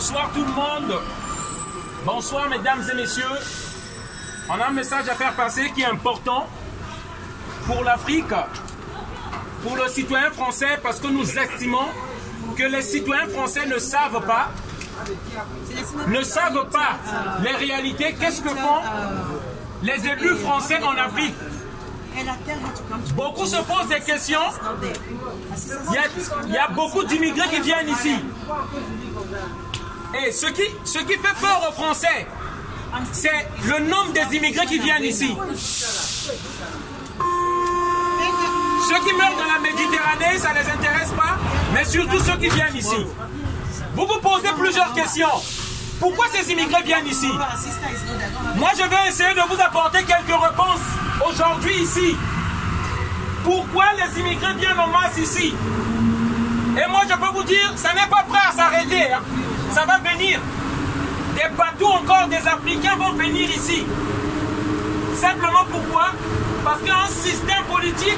Bonsoir tout le monde. Bonsoir mesdames et messieurs. On a un message à faire passer qui est important pour l'Afrique, pour le citoyen français, parce que nous estimons que les citoyens français ne savent pas les réalités. Qu'est-ce que font les élus français en Afrique? Beaucoup se posent des questions. Il y a beaucoup d'immigrés qui viennent ici. Et ce qui fait peur aux Français, c'est le nombre des immigrés qui viennent ici. Ceux qui meurent dans la Méditerranée, ça ne les intéresse pas, mais surtout ceux qui viennent ici. Vous vous posez plusieurs questions. Pourquoi ces immigrés viennent ici? Moi, je vais essayer de vous apporter quelques réponses aujourd'hui ici. Pourquoi les immigrés viennent en masse ici? Et moi, je peux vous dire, ça n'est pas prêt à s'arrêter. Hein. Ça va venir. Des bateaux encore, des Africains vont venir ici. Simplement pourquoi? Parce qu'il y a un système politique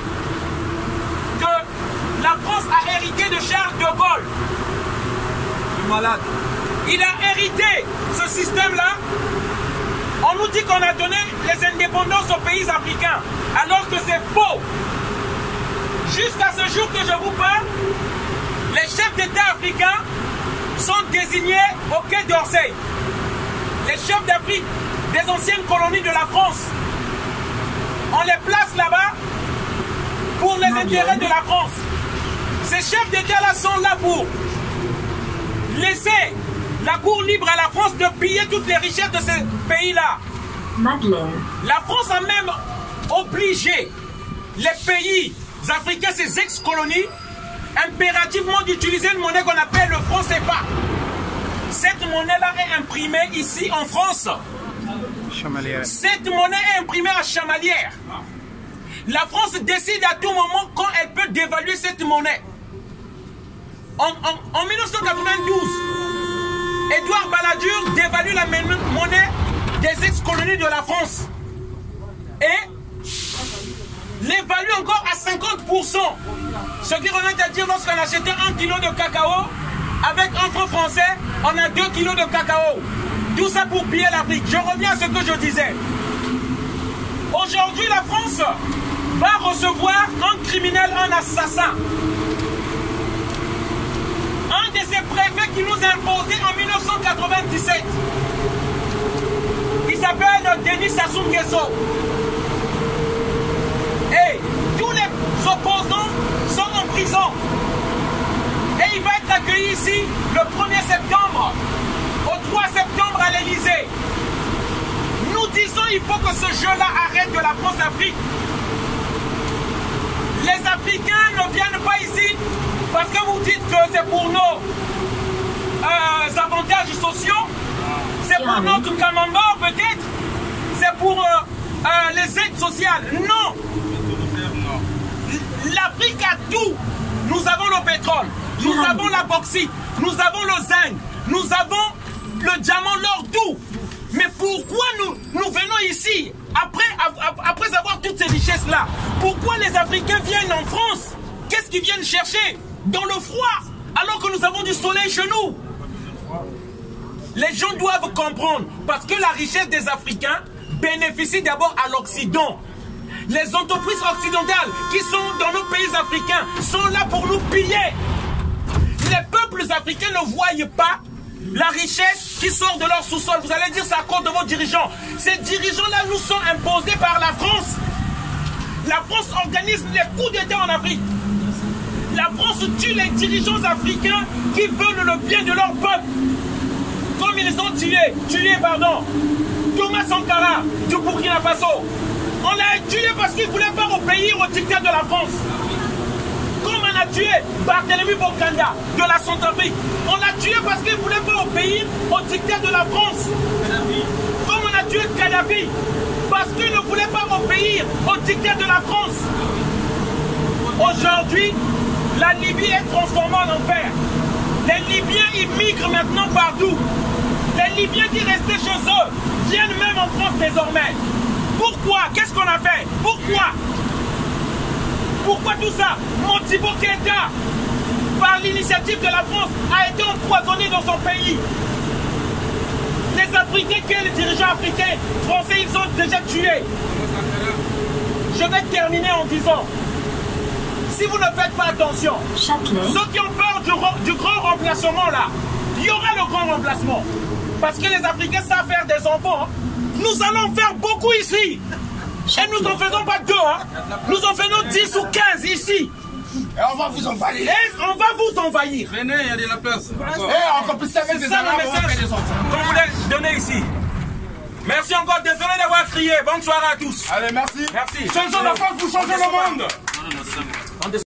que la France a hérité de Charles de Gaulle. Le malade. Il a hérité ce système-là. On nous dit qu'on a donné les indépendances aux pays africains, alors que c'est faux. Jusqu'à ce jour que je vous parle, les chefs d'État africains sont désignés au Quai d'Orsay. Les chefs d'Afrique des anciennes colonies de la France. On les place là-bas pour les intérêts de la France. Ces chefs d'État-là sont là pour laisser la cour libre à la France de piller toutes les richesses de ces pays-là. La France a même obligé les pays africains, ces ex-colonies, impérativement d'utiliser une monnaie qu'on appelle le franc CFA. Cette monnaie-là est imprimée ici en France. Cette monnaie est imprimée à Chamalières. La France décide à tout moment quand elle peut dévaluer cette monnaie. En 1992, Édouard Balladur dévalue la monnaie des ex-colonies de la France et l'évalue encore à 50%. Ce qui revient à dire lorsqu'on achetait 1 kg de cacao, avec un franc français, on a 2 kg de cacao. Tout ça pour piller l'Afrique. Je reviens à ce que je disais. Aujourd'hui, la France va recevoir un criminel, un assassin. Un de ces préfets qui nous a imposé en 1997. Il s'appelle Denis Sassou Nguesso. Et tous les opposants sont en prison. Et il va être accueilli ici le 1er septembre, au 3 septembre à l'Elysée. Nous disons qu'il faut que ce jeu-là arrête de la France-Afrique. Les Africains ne viennent pas ici parce que vous dites que c'est pour nos avantages sociaux, c'est pour notre camembert peut-être, c'est pour les aides sociales. Non! L'Afrique a tout. Nous avons le pétrole, nous avons la bauxite, nous avons le zinc, nous avons le diamant, l'or, tout. Mais pourquoi nous venons ici après avoir toutes ces richesses-là? Pourquoi les Africains viennent en France? Qu'est-ce qu'ils viennent chercher? Dans le froid, alors que nous avons du soleil chez nous. Les gens doivent comprendre, parce que la richesse des Africains bénéficie d'abord à l'Occident. Les entreprises occidentales qui sont dans nos pays africains sont là pour nous piller. Les peuples africains ne voient pas la richesse qui sort de leur sous-sol. Vous allez dire c'est à cause de vos dirigeants. Ces dirigeants-là nous sont imposés par la France. La France organise les coups d'État en Afrique. La France tue les dirigeants africains qui veulent le bien de leur peuple. Comme ils ont tué Thomas Sankara du Burkina Faso. On l'a tué parce qu'il ne voulait pas obéir au dictat de la France. Comme on a tué Barthélemy Bokanda de la Centrafrique. On l'a tué parce qu'il ne voulait pas obéir au dictat de la France. Comme on a tué Kadhafi parce qu'il ne voulait pas obéir au dictat de la France. Aujourd'hui, la Libye est transformée en enfer. Les Libyens immigrent maintenant partout. Les Libyens qui restaient chez eux viennent même en France désormais. Pourquoi? Qu'est-ce qu'on a fait? Pourquoi? Pourquoi tout ça? Modibo Keïta, par l'initiative de la France, a été empoisonné dans son pays. Les Africains, que les dirigeants africains, français, ils ont déjà tué. Je vais terminer en disant, si vous ne faites pas attention, ceux qui ont peur du grand remplacement là, il y aura le grand remplacement. Parce que les Africains savent faire des enfants. Nous allons faire beaucoup ici. Et nous n'en faisons pas 2. Nous en faisons 10 ou 15 ici. Et on va vous envahir. Et on va vous envahir. Venez, il y a de la place. Et encore plus, ça met des armes, on va faire des enfants. Qu'on voulait donner ici. Merci encore. Désolé d'avoir crié. Bonne soirée à tous. Allez, merci. Merci. Changeons la France, vous changez le monde.